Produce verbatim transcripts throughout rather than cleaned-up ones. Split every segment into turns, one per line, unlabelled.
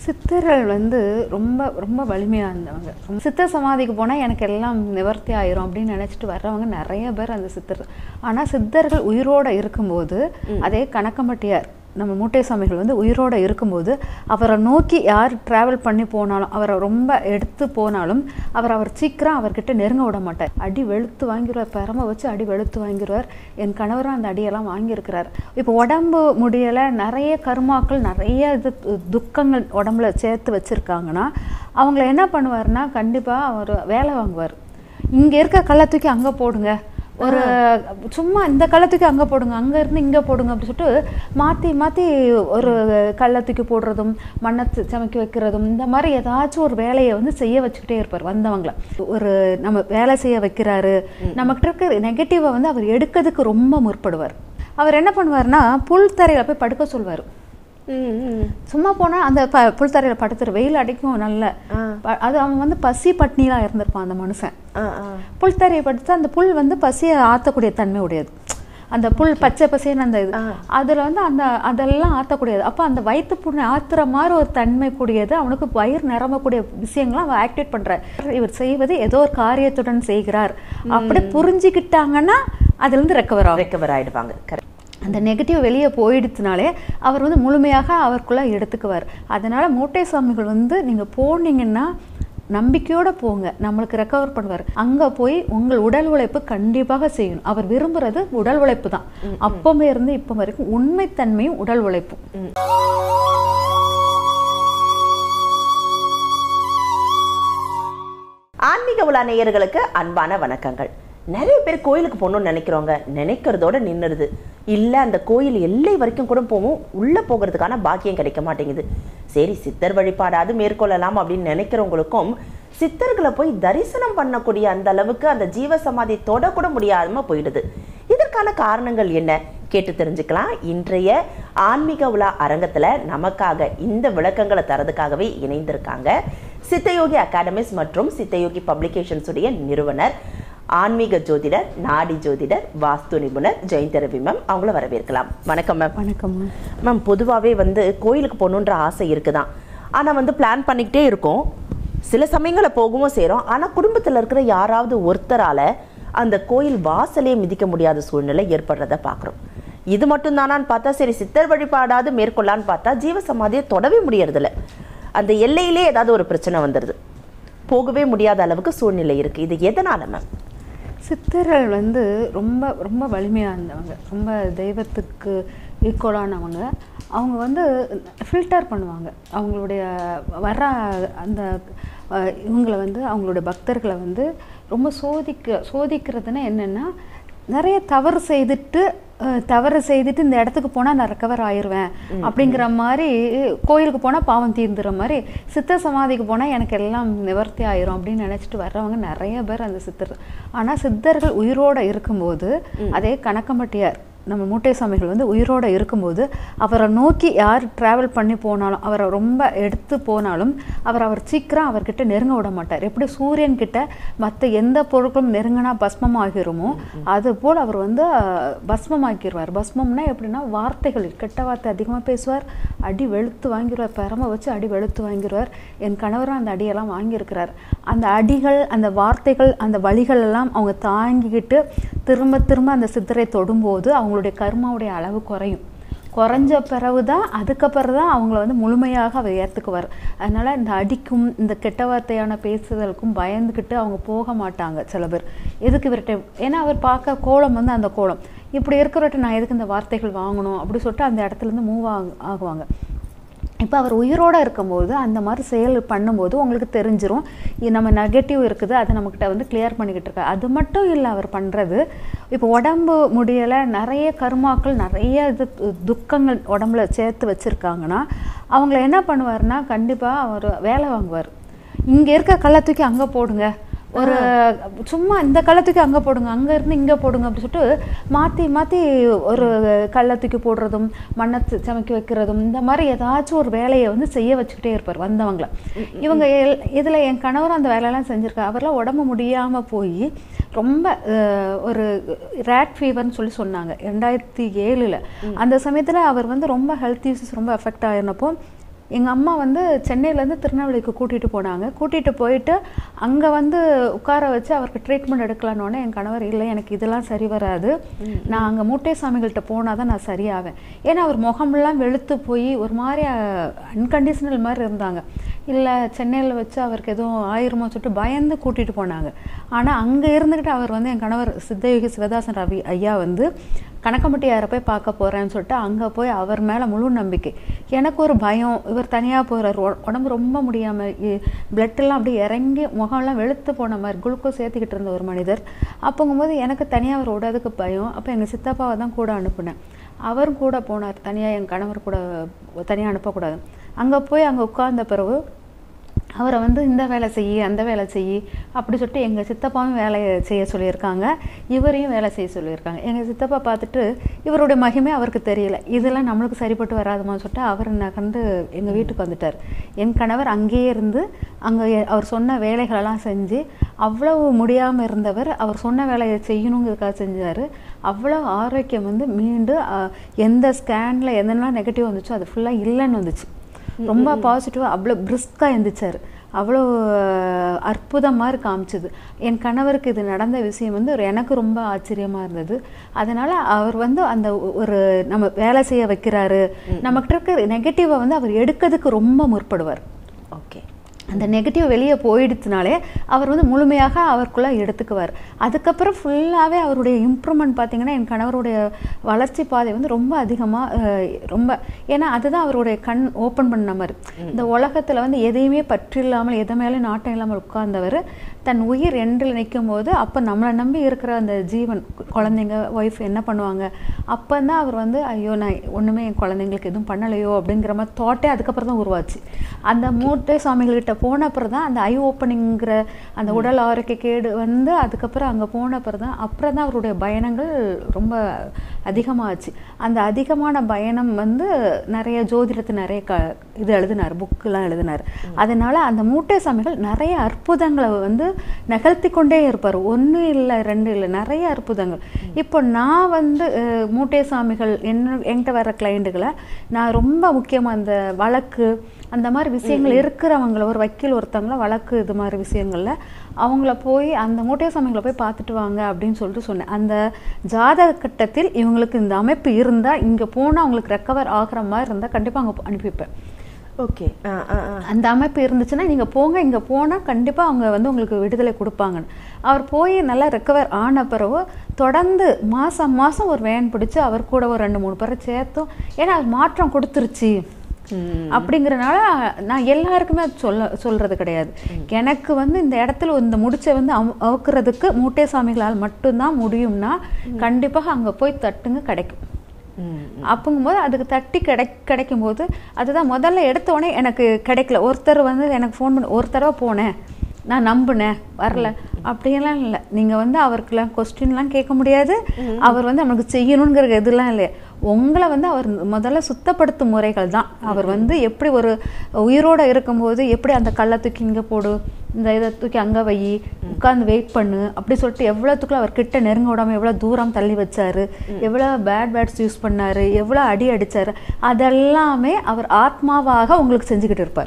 சித்தர்கள் வந்து ரொம்ப ரொம்ப வலிமையாக இருந்தவங்க. சித்தர் சமாதிக்கு போனால் எனக்கு எல்லாம் நிவர்த்தி ஆயிரும் அப்படின்னு நினச்சிட்டு வர்றவங்க நிறைய பேர் அந்த சித்தர். ஆனால் சித்தர்கள் உயிரோடு இருக்கும்போது, அதே கணக்கம்பட்டியார் நம்ம மூட்டை சாமிகள் வந்து உயிரோடு இருக்கும்போது அவரை நோக்கி யார் ட்ராவல் பண்ணி போனாலும், அவரை ரொம்ப எடுத்து போனாலும் அவர் அவர் சீக்கிரம் அவர்கிட்ட நெருங்க விட மாட்டார். அடி வெளுத்து வாங்கிடுவார், பெரமை வச்சு அடி வெளுத்து வாங்கிடுவார். என் கணவரும் அந்த அடியெல்லாம் வாங்கியிருக்கிறார். இப்போ உடம்பு முடியலை, நிறைய கருமாக்கள், நிறைய இது துக்கங்கள் உடம்புல சேர்த்து வச்சுருக்காங்கன்னா அவங்கள என்ன பண்ணுவார்னா கண்டிப்பாக அவர் வேலை வாங்குவார். இங்கே இருக்க கல்லை தூக்கி அங்கே போடுங்க, ஒரு சும்மா இந்த கள்ளத்துக்கு அங்கே போடுங்க, அங்கே இருந்து இங்கே போடுங்க அப்படி சொல்லிட்டு மாற்றி மாற்றி ஒரு கள்ளத்துக்கு போடுறதும் மண்ணை சமைக்க வைக்கிறதும் இந்த மாதிரி ஏதாச்சும் ஒரு வேலையை வந்து செய்ய வச்சுக்கிட்டே இருப்பார். வந்தவங்களை ஒரு நம்ம வேலை செய்ய வைக்கிறாரு, நம்மகிட்ட இருக்க நெகட்டிவை வந்து அவர் எடுக்கிறதுக்கு ரொம்ப முற்படுவார். அவர் என்ன பண்ணுவார்னா புல் தரையில் போய் படுக்க சொல்வார். சும்மா போனா அந்த புல்தரையில படுத்துரு, வெயில் அடிக்கும் நல்ல. அது அவன் வந்து பசி பட்னிலாம் இருந்திருப்பான் அந்த மனுஷன். புல்தரையை படுத்து அந்த புல் வந்து பசியை ஆற்றக்கூடிய தன்மை உடையது. அந்த புல் பச்சை பசேன்னு அந்த இது அதில் வந்து அந்த அதெல்லாம் ஆற்றக்கூடியது. அப்போ அந்த வயிற்று புண்ணை ஆற்றுற மாதிரி ஒரு தன்மை கூடியது, அவனுக்கு வயிறு நிரம்பக்கூடிய விஷயங்கள்லாம் அவன் ஆக்டிவேட் பண்ணுறார். இவர் செய்வது ஏதோ ஒரு காரியத்துடன் செய்கிறார் அப்படி புரிஞ்சுக்கிட்டாங்கன்னா அதுலேருந்து ரெக்கவர் ஆகும்
ரெக்கவர் ஆகிடுவாங்க. கரெக்ட்.
அந்த நெகட்டிவ் வெளியே போயிடுச்சுனாலே அவர் வந்து முழுமையாக அவருக்குள்ளே எடுத்துக்குவார். அதனால் மூட்டை சாமிகள் வந்து நீங்கள் போனீங்கன்னா நம்பிக்கையோடு போங்க, நம்மளுக்கு ரெக்கவர் பண்ணுவார். அங்கே போய் உங்கள் உடல் உழைப்பு கண்டிப்பாக செய்யணும். அவர் விரும்புகிறது உடல் உழைப்பு தான். அப்பமே இருந்து இப்போ வரைக்கும் உண்மைத்தன்மையும் உடல் உழைப்பும்.
ஆன்மீக உலா நேயர்களுக்கு அன்பான வணக்கங்கள். நிறைய பேர் கோயிலுக்கு போகணும்னு நினைக்கிறவங்க நினைக்கிறதோட நின்றுடுது. இல்லை அந்த கோயில் எல்லை வரைக்கும் கூட போவோம், உள்ளே போகிறதுக்கான பாக்கியம் கிடைக்க மாட்டேங்குது. சரி சித்தர் வழிபாடாது மேற்கொள்ளலாம் அப்படின்னு நினைக்கிறவங்களுக்கும் சித்தர்களை போய் தரிசனம் பண்ணக்கூடிய அந்த அளவுக்கு அந்த ஜீவ சமாதி தொட கூட முடியாமல் போயிடுது. இதற்கான காரணங்கள் என்ன கேட்டு தெரிஞ்சுக்கலாம். இன்றைய ஆன்மீக உலா அரங்கத்தில் நமக்காக இந்த விளக்கங்களை தரதுக்காகவே இணைந்திருக்காங்க சித்தயோகி அகாடமிஸ் மற்றும் சித்தயோகி பப்ளிகேஷன்ஸ் உடைய நிறுவனர், ஆன்மீக ஜோதிடர், நாடி ஜோதிடர், வாஸ்து நிபுணர் ஜெயந்தி ரவி மேம். அவங்கள வரவேற்கலாம். வணக்கம் மேம்.
வணக்கம்
மேம். பொதுவாகவே வந்து கோயிலுக்கு போகணுன்ற ஆசை இருக்குதான், ஆனால் வந்து பிளான் பண்ணிக்கிட்டே இருக்கோம். சில சமயங்களில் போகவும் செய்கிறோம். ஆனால் குடும்பத்தில் இருக்கிற யாராவது ஒருத்தரால் அந்த கோயில் வாசலே மிதிக்க முடியாத சூழ்நிலை ஏற்படுறத பார்க்குறோம். இது மட்டும் தானான்னு பார்த்தா சரி சித்தர் வழிபாடாவது மேற்கொள்ளான்னு பார்த்தா ஜீவசமாதியை தொடவே முடியறதில்ல. அந்த எல்லையிலே ஏதாவது ஒரு பிரச்சனை வந்துடுது, போகவே முடியாத அளவுக்கு சூழ்நிலை இருக்குது. இது எதனால மேம்?
சித்தர்கள் வந்து ரொம்ப ரொம்ப வலிமையாக இருந்தவங்க, ரொம்ப தெய்வத்துக்கு ஈக்குவலானவங்க. அவங்க வந்து ஃபில்டர் பண்ணுவாங்க அவங்களுடைய வர அந்த இவங்களை வந்து அவங்களுடைய பக்தர்களை வந்து ரொம்ப சோதிக்க சோதிக்கிறதுனா என்னென்னா, நிறைய தவறு செய்துட்டு தவறு செய்துட்டு இந்த இடத்துக்கு போனால் நான் ரெக்கவர் ஆயிடுவேன் அப்படிங்கிற மாதிரி, கோயிலுக்கு போனால் பாவம் தீர்ந்துற மாதிரி, சித்தர் சமாதிக்கு போனால் எனக்கு எல்லாம் நிவர்த்தி ஆயிரும் அப்படின்னு நினச்சிட்டு வர்றவங்க நிறைய பேர் அந்த சித்தர். ஆனால் சித்தர்கள் உயிரோடு இருக்கும்போது, அதே கணக்கம்பட்டியார் நம்ம மூட்டை சாமிகள் வந்து உயிரோடு இருக்கும்போது அவரை நோக்கி யார் ட்ராவல் பண்ணி போனாலும், அவரை ரொம்ப எடுத்து போனாலும் அவர் அவர் சீக்கிரம் அவர்கிட்ட நெருங்க விட மாட்டார். எப்படி சூரியன் கிட்ட மற்ற எந்த பொருட்களும் நெருங்கினா பஸ்மம் ஆகிருமோ அதுபோல் அவர் வந்து பஸ்மமாக்கிடுவார். பஸ்மம்னா எப்படின்னா வார்த்தைகள், கெட்ட வார்த்தை அதிகமாக பேசுவார், அடி வெளுத்து வாங்கிடுவார், பெரமை வச்சு அடி வெளுத்து வாங்கிடுவார். என் கணவரும் அந்த அடியெல்லாம் வாங்கியிருக்கிறார். அந்த அடிகள், அந்த வார்த்தைகள், அந்த வழிகள் எல்லாம் அவங்க தாங்கிக்கிட்டு திரும்ப திரும்ப அந்த சித்தரை தொடும்போது அவங்களுடைய கர்மாவுடைய அளவு குறையும். குறைஞ்ச பிறகு தான் அதுக்கப்புறம் தான் அவங்கள வந்து முழுமையாக அவர் ஏற்றுக்குவார். அதனால் இந்த அடிக்கும் இந்த கெட்ட வார்த்தையான பேசுதலுக்கும் பயந்துக்கிட்டு அவங்க போக மாட்டாங்க சில பேர். எதுக்கு இவர்கிட்ட, ஏன்னா அவர் பார்க்க கோலம் வந்து அந்த கோலம் இப்படி இருக்கிறவர்கிட்ட நான் எதுக்கு இந்த வார்த்தைகள் வாங்கணும் அப்படி சொல்லிட்டு அந்த இடத்துலேருந்து மூவ் ஆகு ஆகுவாங்க இப்போ அவர் உயிரோடு இருக்கும்போது அந்த மாதிரி செயல் பண்ணும்போது உங்களுக்கு தெரிஞ்சிடும் நம்ம நெகட்டிவ் இருக்குது, அதை நம்மக்கிட்ட வந்து கிளியர் பண்ணிக்கிட்டு இருக்க. அது மட்டும் இல்லை, அவர் பண்ணுறது இப்போ உடம்பு முடியலை, நிறைய கருமாக்கள், நிறைய இது துக்கங்கள் உடம்புல சேர்த்து வச்சுருக்காங்கன்னா அவங்கள என்ன பண்ணுவார்னா கண்டிப்பாக அவர் வேலை வாங்குவார். இங்கே இருக்க கல்லை தூக்கி அங்கே போடுங்க, ஒரு சும்மா இந்த கள்ளத்துக்கு அங்கே போடுங்க, அங்கே இருந்து இங்கே போடுங்க அப்படி சொல்லிட்டு மாற்றி மாற்றி ஒரு கள்ளத்துக்கு போடுறதும் மண்ணை சமைக்க வைக்கிறதும் இந்த மாதிரி ஏதாச்சும் ஒரு வேலையை வந்து செய்ய வச்சுக்கிட்டே இருப்பார் வந்தவங்களை. இவங்க இதில் என் கணவரும் அந்த வேலையெல்லாம் செஞ்சுருக்காரு. அவரெல்லாம் உடம்பு முடியாமல் போய் ரொம்ப ஒரு ரேட் ஃபீவர்னு சொல்லி சொன்னாங்க ரெண்டாயிரத்தி ஏழில். அந்த சமயத்தில் அவர் வந்து ரொம்ப ஹெல்த் இஷ்யூஸ் ரொம்ப எஃபெக்ட் ஆகிருந்தப்போ எங்கள் அம்மா வந்து சென்னையிலேருந்து திருநெல்வேலிக்கு கூட்டிகிட்டு போனாங்க. கூட்டிகிட்டு போயிட்டு அங்கே வந்து உட்கார வச்சு அவருக்கு ட்ரீட்மெண்ட் எடுக்கலான்னொடனே என் கணவர் இல்லை எனக்கு இதெல்லாம் சரி வராது, நான் அங்கே மூட்டை சாமிகள்கிட்ட போனால் தான் நான் சரியாவேன். ஏன்னா அவர் முகமெல்லாம் வெளுத்து போய் ஒரு மாதிரி அன்கண்டிஷனல் மாதிரி இருந்தாங்க. இல்லை சென்னையில் வச்சு அவருக்கு எதுவும் ஆயிருமோ சொல்லிட்டு பயந்து கூட்டிகிட்டு போனாங்க. ஆனால் அங்கே இருந்துக்கிட்டு அவர் வந்து என் கணவர் சித்தயோகி சிவதாசன் ரவி ஐயா வந்து கணக்கம்பட்டியாரை போய் பார்க்க போகிறேன்னு சொல்லிட்டு அங்கே போய் அவர் மேலே முழு நம்பிக்கை. எனக்கு ஒரு பயம், இவர் தனியாக போகிறார், உடம்பு ரொம்ப முடியாமல் பிளட்டெல்லாம் அப்படியே இறங்கி முகம்லாம் வெளுத்து போன மாதிரி குளுக்கோஸ் ஏற்றிக்கிட்டு இருந்த ஒரு மனிதர். அப்போங்கும்போது எனக்கு தனியாக அவர் விடாதுக்கு பயம். அப்போ எங்கள் சித்தப்பாவை தான் கூட அனுப்புனேன். அவரும் கூட போனார், தனியாக என் கணவர் கூட தனியாக அனுப்பக்கூடாது. அங்கே போய் அங்கே உட்கார்ந்த பிறகு அவரை வந்து இந்த வேலை செய்யி அந்த வேலை செய்யி அப்படி சொல்லிட்டு எங்கள் சித்தப்பாவும் வேலையை செய்ய சொல்லியிருக்காங்க, இவரையும் வேலை செய்ய சொல்லியிருக்காங்க. எங்கள் சித்தப்பா பார்த்துட்டு இவருடைய மகிமை அவருக்கு தெரியல, இதெல்லாம் நம்மளுக்கு சரிப்பட்டு வராதுமான்னு சொல்லிட்டு அவர் நகர்ந்து எங்கள் வீட்டுக்கு வந்துட்டார். என் கணவர் அங்கேயே இருந்து அங்கே அவர் சொன்ன வேலைகளெல்லாம் செஞ்சு அவ்வளவு முடியாமல் இருந்தவர் அவர் சொன்ன வேலையை செய்யணுங்கிறதுக்காக செஞ்சார். அவ்வளோ ஆரோக்கியம் வந்து மீண்டு எந்த ஸ்கேனில் எதெல்லாம் நெகட்டிவ் வந்துச்சோ அது ஃபுல்லாக இல்லைன்னு வந்துச்சு. ரொம்ப பாசிட்டிவாக அவ்வளோ பிரிஸ்காக இருந்துச்சார். அவ்வளோ அற்புதமாக காமிச்சுது. என் கணவருக்கு இது நடந்த விஷயம் வந்து ஒரு எனக்கு ரொம்ப ஆச்சரியமாக இருந்தது. அதனால் அவர் வந்து அந்த ஒரு நம்ம வேலை செய்ய வைக்கிறாரு, நம்மகிட்ட இருக்க நெகட்டிவை வந்து அவர் எடுக்கிறதுக்கு ரொம்ப முற்படுவார்.
ஓகே,
அந்த நெகட்டிவ் வெளியே போயிடுச்சுனாலே அவர் வந்து முழுமையாக அவருக்குள்ளே எடுத்துக்குவார். அதுக்கப்புறம் ஃபுல்லாகவே அவருடைய இம்ப்ரூவ்மெண்ட் பார்த்திங்கன்னா என் கணவருடைய வளர்ச்சி பாதை வந்து ரொம்ப அதிகமாக ரொம்ப, ஏன்னா அதுதான் அவருடைய கண் ஓப்பன் பண்ண மாதிரி. இந்த உலகத்தில் வந்து எதையுமே பற்று இல்லாமல் எதை மேலே நாட்டம் இல்லாமல் உட்கார்ந்தவர் தன் உயிர் எண்டில் நிற்கும் போது அப்போ நம்மளை நம்பி இருக்கிற அந்த ஜீவன் குழந்தைங்க ஒய்ஃப் என்ன பண்ணுவாங்க, அப்போ தான் அவர் வந்து ஐயோ நான் ஒன்றுமே என் குழந்தைங்களுக்கு எதுவும் பண்ணலையோ அப்படிங்கிற மாதிரி தாட்டே அதுக்கப்புறம் தான் உருவாச்சு. அந்த மூட்டை சாமிகள்கிட்ட போன அப்புறம் தான் அந்த ஐ ஓப்பனிங்கிற அந்த உடல் ஆரோக்கிய கேடு வந்து அதுக்கப்புறம் அங்கே போன அப்புறம் தான் அப்புறம் தான் அவருடைய பயணங்கள் ரொம்ப அதிகமாகச்சு. அந்த அதிகமான பயணம் வந்து நிறைய ஜோதிடத்தை நிறைய க இது எழுதினார், புக்கெலாம் எழுதினார். அதனால அந்த மூட்டை சாமிகள் நிறைய அற்புதங்களை வந்து நிகழ்த்தி கொண்டே இருப்பார். ஒன்று இல்லை ரெண்டு இல்லை, நிறைய அற்புதங்கள். இப்போ நான் வந்து மூட்டை சாமிகள் என்ன என்கிட்ட வர கிளைண்ட்டுகளை நான் ரொம்ப முக்கியமாக அந்த வழக்கு அந்த மாதிரி விஷயங்கள் இருக்கிறவங்கள ஒரு வக்கீல் ஒருத்தவங்கள வழக்கு இது மாதிரி விஷயங்களில் அவங்கள போய் அந்த மூட்டை சாமிகளை போய் பார்த்துட்டு வாங்க அப்படின்னு சொல்லிட்டு சொன்னேன். அந்த ஜாதக கட்டத்தில் இவங்களுக்கு இந்த அமைப்பு இருந்தால் இங்கே போனால் அவங்களுக்கு ரெக்கவர் ஆகிற மாதிரி இருந்தால் கண்டிப்பாக அங்கே அனுப்பிப்பேன்.
ஓகே,
அந்த அமைப்பு இருந்துச்சுன்னா நீங்கள் போங்க, இங்கே போனால் கண்டிப்பாக அவங்க வந்து உங்களுக்கு விடுதலை கொடுப்பாங்கன்னு. அவர் போய் நல்லா ரெக்கவர் ஆன பிறகு தொடர்ந்து மாதம் மாதம் ஒரு வேன் பிடிச்சி அவர் கூட ஒரு ரெண்டு மூணு பேரை சேர்த்தும், ஏன்னா அது மாற்றம் கொடுத்துருச்சு அப்படிங்கிறனால நான் எல்லாருக்குமே அது சொல்ல சொல்றது கிடையாது. எனக்கு வந்து இந்த இடத்துல இந்த முடிச்சை வந்து அவுக்கிறதுக்கு மூட்டை சாமிகளால் மட்டும்தான் முடியும்னா கண்டிப்பாக அங்கே போய் தட்டுங்க கிடைக்கும். அப்படிங்கும்போது அதுக்கு தட்டி கிடை கிடைக்கும் போது அதுதான் முதல்ல எடுத்த உடனே எனக்கு கிடைக்கல. ஒருத்தர் வந்து எனக்கு ஃபோன் பண்ணி ஒரு தடவை போனேன், நான் நம்பினேன், வரல அப்படியெல்லாம் இல்லை. நீங்கள் வந்து அவருக்குலாம் கொஸ்டின்லாம் கேட்க முடியாது, அவர் வந்து நமக்கு செய்யணுங்கிற இதெல்லாம் இல்லை. உங்களை வந்து அவர் முதல்ல சுத்தப்படுத்தும் முறைகள் தான். அவர் வந்து எப்படி ஒரு உயிரோடு இருக்கும்போது எப்படி அந்த கல்லை தூக்கி இங்கே போடு, இந்த இதை தூக்கி அங்கே வை, உட்காந்து வெயிட் பண்ணு அப்படி சொல்லிட்டு எவ்வளோத்துக்குள்ள அவர் கிட்ட நெருங்க விடாமல் எவ்வளோ தூரம் தள்ளி வச்சார், எவ்வளோ பேட் பேட்ஸ் யூஸ் பண்ணார், எவ்வளோ அடி அடித்தார், அதெல்லாமே அவர் ஆத்மாவாக உங்களுக்கு செஞ்சுக்கிட்டு இருப்பார்.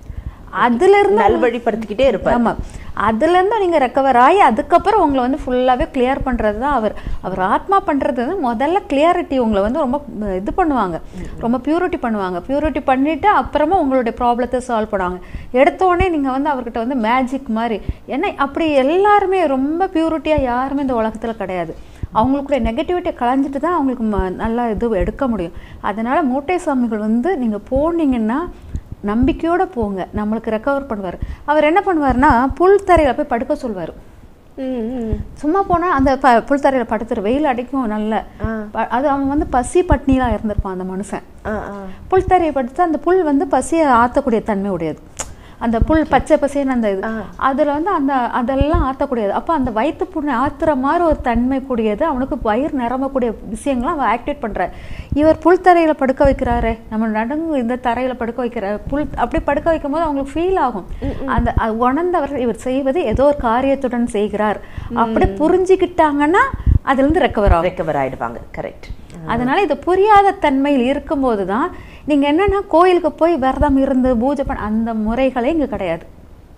அதுல இருந்து
நல்வழிப்படுத்திக்கிட்டே இருப்பார்.
ஆமாம், அதுல இருந்து நீங்க ரெக்கவர் ஆகி அதுக்கப்புறம் உங்களை வந்து ஃபுல்லாவே கிளியர் பண்றது தான் அவர். அவர் ஆத்மா பண்றது வந்து முதல்ல கிளியாரிட்டி உங்களை வந்து ரொம்ப இது பண்ணுவாங்க, ரொம்ப பியூரிட்டி பண்ணுவாங்க. பியூரிட்டி பண்ணிட்டு அப்புறமா உங்களுடைய ப்ராப்ளத்தை சால்வ் பண்ணுவாங்க. எடுத்த உடனே நீங்க வந்து அவர்கிட்ட வந்து மேஜிக் மாதிரி, ஏன்னா அப்படி எல்லாருமே ரொம்ப பியூரிட்டியா யாருமே இந்த உலகத்துல கிடையாது. அவங்களுக்குடைய நெகட்டிவிட்டியை களைஞ்சிட்டு தான் அவங்களுக்கு நல்லா இது எடுக்க முடியும். அதனால மூட்டை சாமிகள் வந்து நீங்க போனீங்கன்னா நம்பிக்கையோட போங்க, நம்மளுக்கு ரெக்கவர் பண்ணுவார். அவர் என்ன பண்ணுவார்னா புல் தரையில போய் படுக்க சொல்வார். சும்மா போனா அந்த புல் தரையில படுத்துரு, வெயில் அடிக்கும் நல்ல. அது அவன் வந்து பசி பட்னிலாம் இருந்திருப்பான் அந்த மனுஷன். புல் தரையை படுத்து அந்த புல் வந்து பசியை ஆற்றக்கூடிய தன்மை உடையது. அந்த புல் பச்சை பசேன்னு அந்த இது அதில் வந்து அந்த அதெல்லாம் ஆற்றக்கூடியது. அப்போ அந்த வயிற்று புண்ணை ஆற்றுற மாதிரி ஒரு தன்மை கூடியது, அவனுக்கு வயிறு நிரம்பக்கூடிய விஷயங்கள்லாம் அவன் ஆக்டிவேட் பண்ணுறார். இவர் புல் தரையில் படுக்க வைக்கிறாரு, நம்ம நடங்கு இந்த தரையில் படுக்க வைக்கிறார் புல், அப்படி படுக்க வைக்கும் போது அவங்களுக்கு ஃபீல் ஆகும். அந்த உணர்ந்தவர் இவர் செய்வது ஏதோ ஒரு காரியத்துடன் செய்கிறார் அப்படி புரிஞ்சுக்கிட்டாங்கன்னா அதுலேருந்து ரெக்கவர் ஆகும்,
ரெக்கவர் ஆகிடுவாங்க. கரெக்ட்.
அதனால இது புரியாத தன்மையில் இருக்கும்போது தான் நீங்க என்னன்னா கோயிலுக்கு போய் விரதம் இருந்து பூஜை பண்ண அந்த முறைகளே இங்க கிடையாது.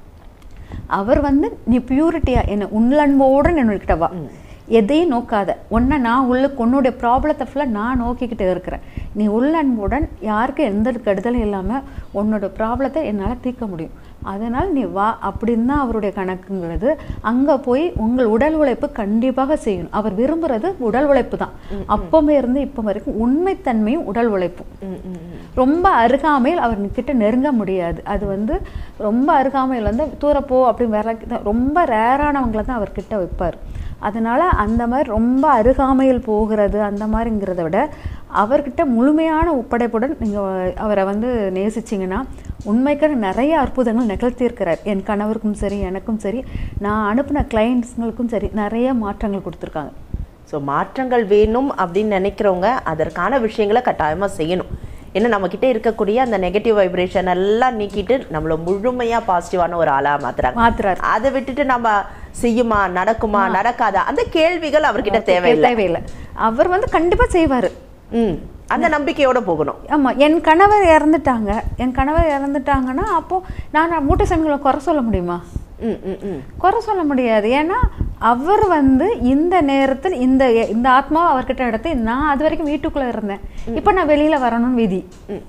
அவர் வந்து நீ பியூரிட்டியா என்ன உள்ளன்போடு என்னுக்கிட்ட வா, எதையும் நோக்காத, உன்னை நான் உள்ளுக்கு உன்னுடைய ப்ராப்ளத்தை ஃபுல்லாக நான் நோக்கிக்கிட்டு இருக்கிறேன், நீ உள்ளன்புடன் யாருக்கும் எந்த கெடுதலும் இல்லாமல் உன்னோட ப்ராப்ளத்தை என்னால் தீர்க்க முடியும், அதனால் நீ வா அப்படின்னு தான் அவருடைய கணக்குங்கிறது. அங்கே போய் உங்கள் உடல் உழைப்பு கண்டிப்பாக செய்யணும். அவர் விரும்புறது உடல் உழைப்பு தான். அப்பமே இருந்து இப்போ வரைக்கும் உண்மைத்தன்மையும் உடல் உழைப்பும். ரொம்ப அருகாமையில் அவர் கிட்ட நெருங்க முடியாது. அது வந்து ரொம்ப அருகாமையில் வந்து தூரப்போ அப்படி வேற ரொம்ப ரேரானவங்களை தான் அவர்கிட்ட வைப்பார். அதனால அந்த மாதிரி ரொம்ப அருகாமையில் போகிறது அந்த மாதிரிங்கிறத விட அவர்கிட்ட முழுமையான ஒப்படைப்புடன் நீங்கள் அவரை வந்து நேசிச்சிங்கன்னா உண்மைக்கு நிறைய அற்புதங்கள் நிகழ்த்தியிருக்கிறார். என் கணவருக்கும் சரி எனக்கும் சரி நான் அனுப்பின கிளைண்ட்ஸுங்களுக்கும் சரி நிறைய மாற்றங்கள் கொடுத்துருக்காங்க.
ஸோ மாற்றங்கள் வேணும் அப்படின்னு நினைக்கிறவங்க அதற்கான விஷயங்களை கட்டாயமாக செய்யணும். ஏன்னா நம்மக்கிட்ட இருக்கக்கூடிய அந்த நெகட்டிவ் வைப்ரேஷன் எல்லாம் நீக்கிட்டு நம்மளை முழுமையாக பாசிட்டிவான ஒரு ஆளாக மாத்துறாங்க
மாத்துறாரு.
அதை விட்டுட்டு நம்ம செய்யுமா நடக்குமா நடக்காதா அந்த கேள்விகள் அவர்கிட்ட தேவையில்லை
தேவையில்லை அவர் வந்து கண்டிப்பாக செய்வார்.
ம் அந்த நம்பிக்கையோட போகணும்.
ஆமாம், என் கணவர் இறந்துட்டாங்க என் கணவர் இறந்துட்டாங்கன்னா அப்போ நான் மூட்டை சாமிகளை குறை சொல்ல முடியுமா?
ம் ம் ம்
குறை சொல்ல முடியாது. ஏன்னா அவர் வந்து இந்த நேரத்தில் இந்த இந்த ஆத்மாவை அவர்கிட்ட எடுத்து நான் அது வரைக்கும் வீட்டுக்குள்ளே இருந்தேன், இப்போ நான் வெளியில் வரணும்னு விதி.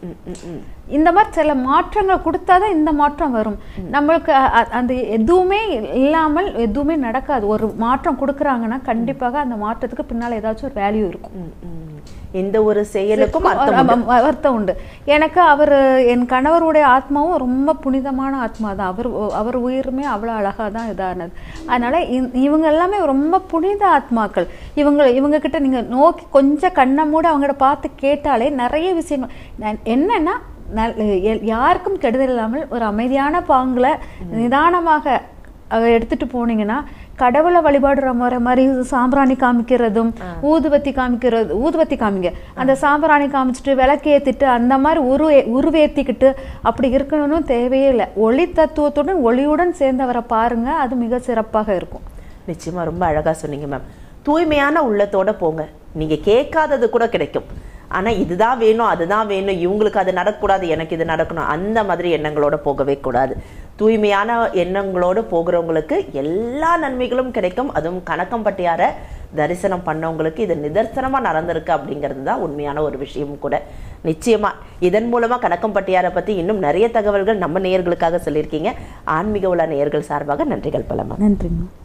இந்த மாதிரி சில மாற்றங்கள் கொடுத்தாதான் இந்த மாற்றம் வரும். நம்மளுக்கு அந்த எதுவுமே இல்லாமல் எதுவுமே நடக்காது. ஒரு மாற்றம் கொடுக்குறாங்கன்னா கண்டிப்பாக அந்த மாற்றத்துக்கு பின்னால் ஏதாச்சும் ஒரு வேல்யூ இருக்கும்.
எந்த ஒரு செயலுக்கும்
அர்த்தம் உண்டு. எனக்கு அவர் என் கணவருடைய ஆத்மாவும் ரொம்ப புனிதமான ஆத்மா தான். அவர் அவர் உயிருமே அவ்வளோ அழகாக தான் இதானது. அதனால இவங்க எல்லாமே ரொம்ப புனித ஆத்மாக்கள். இவங்க இவங்க கிட்ட நீங்க நோக்கி கொஞ்சம் கண்ணை மூட அவங்கள்ட்ட பார்த்து கேட்டாலே நிறைய விஷயங்கள் என்னன்னா யாருக்கும் கெடுதல் இல்லாமல் ஒரு அமைதியான பாங்குல நிதானமாக எடுத்துட்டு போனீங்கன்னா கடவுளை வழிபாடுற முறை மாதிரி சாம்பிராணி காமிக்கிறதும் ஊதுபத்தி காமிக்கிறது ஊதுபத்தி காமிங்க அந்த சாம்பிராணி காமிச்சிட்டு விளக்கு ஏற்றிட்டு அந்த மாதிரி உரு உருவேற்றிக்கிட்டு அப்படி இருக்கணும்னு தேவையே இல்லை. ஒளி தத்துவத்துடன் ஒளியுடன் சேர்ந்தவரை பாருங்க, அது மிக சிறப்பாக இருக்கும்.
நிச்சயமா ரொம்ப அழகா சொன்னீங்க மேம். தூய்மையான உள்ளத்தோட போங்க, நீங்க கேட்காதது கூட கிடைக்கும். ஆனா இதுதான் வேணும் அதுதான் வேணும் இவங்களுக்கு அது நடக்கக்கூடாது எனக்கு இது நடக்கணும் அந்த மாதிரி எண்ணங்களோட போகவே கூடாது. தூய்மையான எண்ணங்களோடு போகிறவங்களுக்கு எல்லா நன்மைகளும் கிடைக்கும். அதுவும் கணக்கம்பட்டியார தரிசனம் பண்ணவங்களுக்கு இது நிதர்சனமா நடந்திருக்கு அப்படிங்கிறது தான் உண்மையான ஒரு விஷயமும் கூட. நிச்சயமா இதன் மூலமா கணக்கம்பட்டியாரை பத்தி இன்னும் நிறைய தகவல்கள் நம்ம நேயர்களுக்காக சொல்லியிருக்கீங்க. ஆன்மீக உலா நேயர்கள் சார்பாக நன்றிகள் பலமா.
நன்றிங்க.